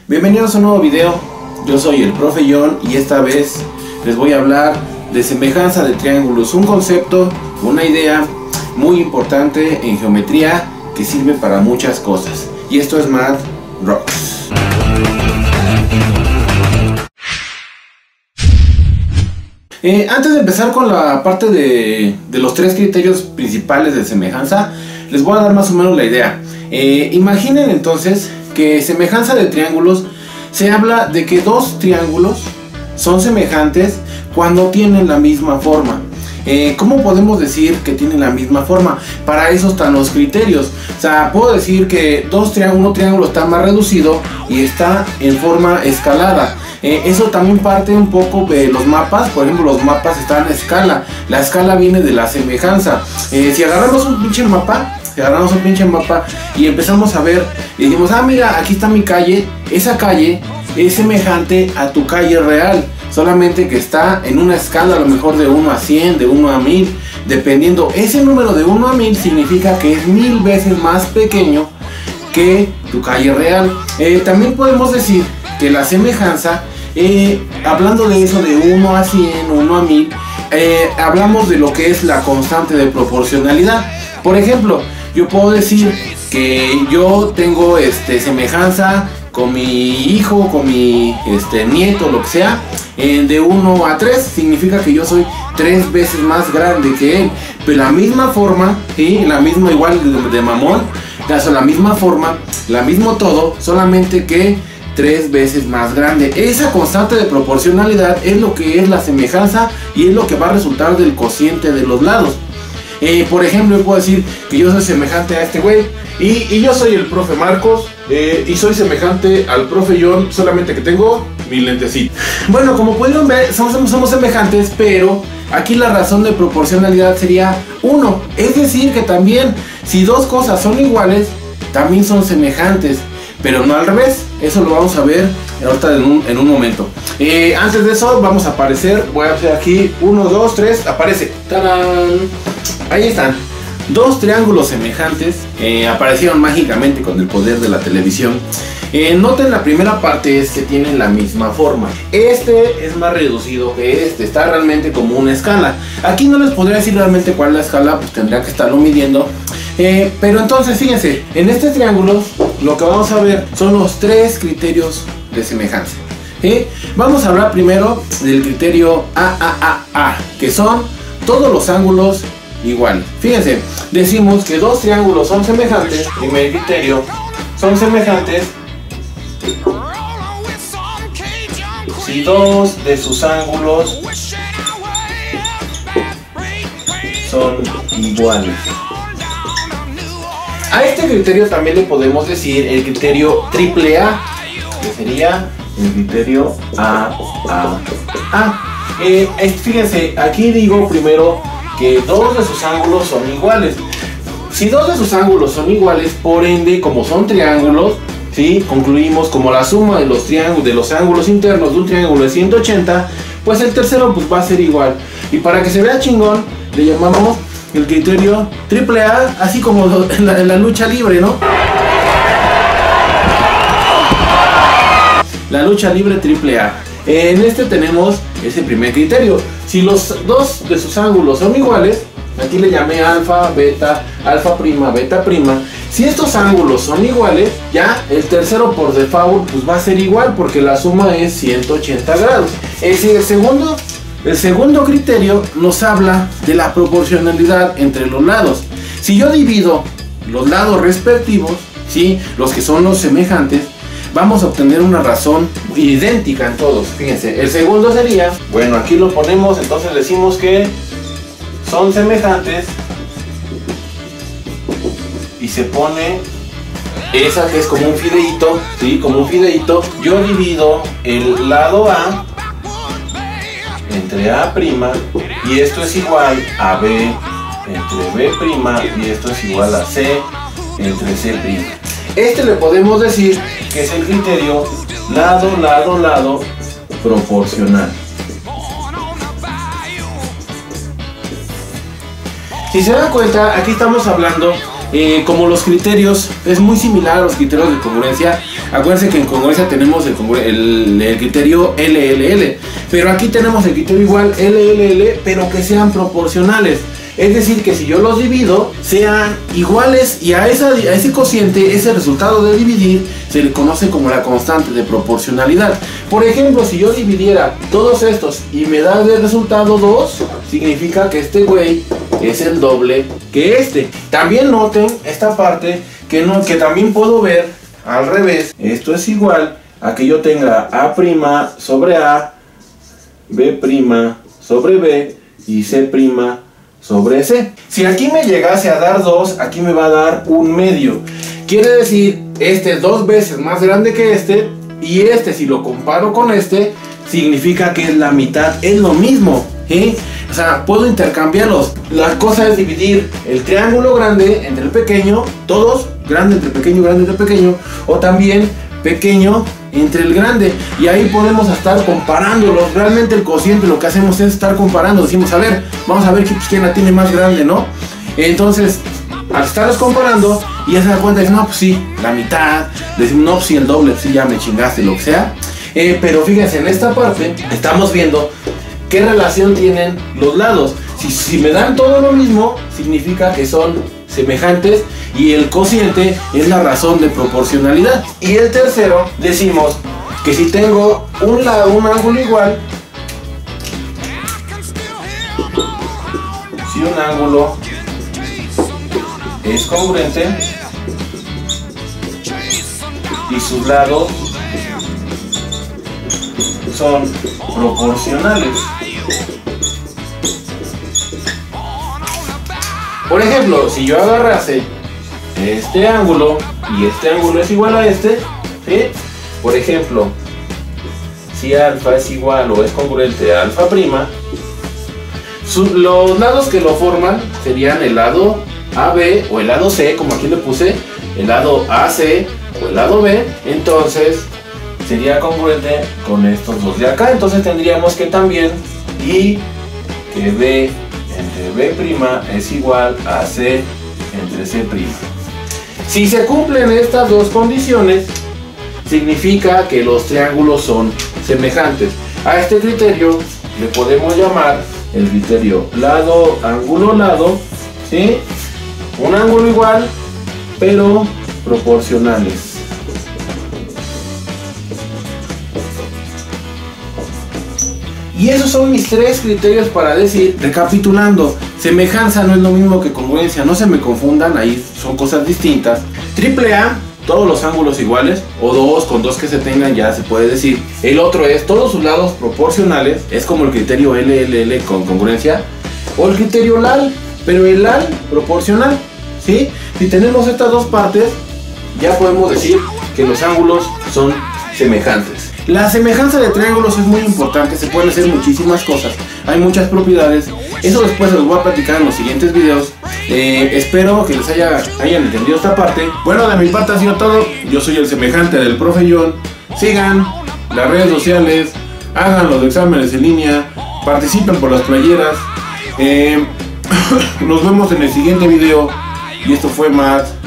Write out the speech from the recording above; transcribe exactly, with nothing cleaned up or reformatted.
Bienvenidos a un nuevo video. Yo soy el profe John y esta vez les voy a hablar de semejanza de triángulos, un concepto, una idea muy importante en geometría que sirve para muchas cosas. Y esto es Math Rocks. Eh, antes de empezar con la parte de, de los tres criterios principales de semejanza, les voy a dar más o menos la idea. Eh, imaginen entonces que semejanza de triángulos se habla de que dos triángulos son semejantes cuando tienen la misma forma. Eh, ¿Cómo podemos decir que tienen la misma forma? Para eso están los criterios. O sea, puedo decir que dos triángulos, un triángulo está más reducido y está en forma escalada. Eh, eso también parte un poco de los mapas. Por ejemplo, los mapas están en escala. La escala viene de la semejanza. Eh, si agarramos un pinche mapa, si agarramos un pinche mapa y empezamos a ver y decimos, ah, mira, aquí está mi calle. Esa calle es semejante a tu calle real, solamente que está en una escala a lo mejor de uno a cien, de uno a mil, dependiendo. Ese número de uno a mil significa que es mil veces más pequeño que tu calle real. Eh, también podemos decir que la semejanza, eh, hablando de eso de uno a cien, uno a mil, eh, hablamos de lo que es la constante de proporcionalidad. Por ejemplo, yo puedo decir que yo tengo este, semejanza con mi hijo, con mi este, nieto, lo que sea, eh, de uno a tres, significa que yo soy tres veces más grande que él. Pero la misma forma, ¿sí? La misma igual de, de mamón, la misma forma, la mismo todo, solamente que tres veces más grande. Esa constante de proporcionalidad es lo que es la semejanza y es lo que va a resultar del cociente de los lados. Eh, por ejemplo, yo puedo decir que yo soy semejante a este güey y, y yo soy el profe Marcos eh, y soy semejante al profe John, solamente que tengo mi lentecito. Bueno, como pudieron ver, somos, somos semejantes, pero aquí la razón de proporcionalidad sería uno. Es decir, que también si dos cosas son iguales, también son semejantes, pero no al revés. Eso lo vamos a ver ahorita en un, en un momento. Eh, antes de eso vamos a aparecer, voy a hacer aquí uno, dos, tres, aparece. ¡Tarán! Ahí están. Dos triángulos semejantes eh, aparecieron mágicamente con el poder de la televisión. Eh, noten la primera parte es que tienen la misma forma. Este es más reducido que este, está realmente como una escala. Aquí no les podría decir realmente cuál es la escala, pues tendría que estarlo midiendo. Eh, pero entonces fíjense, en este triángulo lo que vamos a ver son los tres criterios de semejanza. ¿Sí? Vamos a hablar primero del criterio A A A A, que son todos los ángulos iguales. Fíjense, decimos que dos triángulos son semejantes, primer criterio, son semejantes si dos de sus ángulos son iguales. A este criterio también le podemos decir el criterio triple A, que sería el criterio A A A. Eh, fíjense, aquí digo primero que dos de sus ángulos son iguales. Si dos de sus ángulos son iguales, por ende, como son triángulos, ¿sí? Concluimos como la suma de los triángulos, de los ángulos internos de un triángulo de ciento ochenta, pues el tercero pues va a ser igual. Y para que se vea chingón, le llamamos el criterio triple A, así como en la, en la lucha libre, ¿no? La lucha libre triple A. En este tenemos ese primer criterio. Si los dos de sus ángulos son iguales, aquí le llamé alfa, beta, alfa prima, beta prima. Si estos ángulos son iguales, ya el tercero por default pues va a ser igual, porque la suma es ciento ochenta grados. Es decir, el segundo El segundo criterio nos habla de la proporcionalidad entre los lados. Si yo divido los lados respectivos, ¿sí? Los que son los semejantes, vamos a obtener una razón idéntica en todos. Fíjense, el segundo sería, bueno, aquí lo ponemos, entonces decimos que son semejantes y se pone esa que es como un fideíto, ¿sí? Como un fideíto. Yo divido el lado A entre A' y esto es igual a B entre B' y esto es igual a C entre C'. Este le podemos decir que es el criterio lado, lado, lado proporcional. Si se dan cuenta, aquí estamos hablando eh, como los criterios, es muy similar a los criterios de congruencia. Acuérdense que en congruencia tenemos el, el, el criterio L L L, pero aquí tenemos el criterio igual L L L, pero que sean proporcionales. Es decir, que si yo los divido, sean iguales, y a, esa, a ese cociente, ese resultado de dividir, se le conoce como la constante de proporcionalidad. Por ejemplo, si yo dividiera todos estos y me da de resultado dos, significa que este güey es el doble que este. También noten esta parte que, no, que también puedo ver al revés. Esto es igual a que yo tenga A' sobre A, B' sobre B y C' sobre C. Si aquí me llegase a dar dos, aquí me va a dar un medio. Quiere decir, este es dos veces más grande que este, y este, si lo comparo con este, significa que es la mitad, es lo mismo, ¿sí? O sea, puedo intercambiarlos. La cosa es dividir el triángulo grande entre el pequeño, todos, grande entre pequeño, grande entre pequeño, o también pequeño entre el grande, y ahí podemos estar comparándolos. Realmente el cociente lo que hacemos es estar comparando, decimos, a ver, vamos a ver quién la tiene más grande, ¿no? Entonces, al estarlos comparando, y ya se da cuenta, dice, no, pues sí, la mitad, decimos, no, pues sí, el doble, pues sí, ya me chingaste, lo que sea. Eh, pero fíjense, en esta parte estamos viendo qué relación tienen los lados. Si, si me dan todo lo mismo, significa que son semejantes, y el cociente es la razón de proporcionalidad. Y el tercero, decimos que si tengo un lado, un ángulo igual, si un ángulo es congruente y sus lados son proporcionales. Por ejemplo, si yo agarrase este ángulo y este ángulo es igual a este, ¿sí? Por ejemplo, si alfa es igual o es congruente a alfa prima, sus, los lados que lo forman serían el lado A B o el lado C, como aquí le puse, el lado A C o el lado B. Entonces sería congruente con estos dos de acá. Entonces tendríamos que también y que B entre B' es igual a C entre C'. Si se cumplen estas dos condiciones, significa que los triángulos son semejantes. A este criterio le podemos llamar el criterio lado, ángulo, lado, ¿sí? Un ángulo igual, pero proporcionales. Y esos son mis tres criterios para decir, recapitulando, semejanza no es lo mismo que congruencia, no se me confundan, ahí son cosas distintas. Triple A, todos los ángulos iguales, o dos, con dos que se tengan ya se puede decir. El otro es todos sus lados proporcionales, es como el criterio L L L con congruencia, o el criterio L A L, pero el L A L proporcional, ¿sí? Si tenemos estas dos partes, ya podemos decir que los ángulos son semejantes. La semejanza de triángulos es muy importante, se pueden hacer muchísimas cosas, hay muchas propiedades, eso después los voy a platicar en los siguientes videos. Eh, espero que les haya, hayan entendido esta parte. Bueno, de mi parte ha sido todo, yo soy el semejante del profe John. Sigan las redes sociales, hagan los exámenes en línea, participen por las playeras. Eh, nos vemos en el siguiente video, y esto fue Math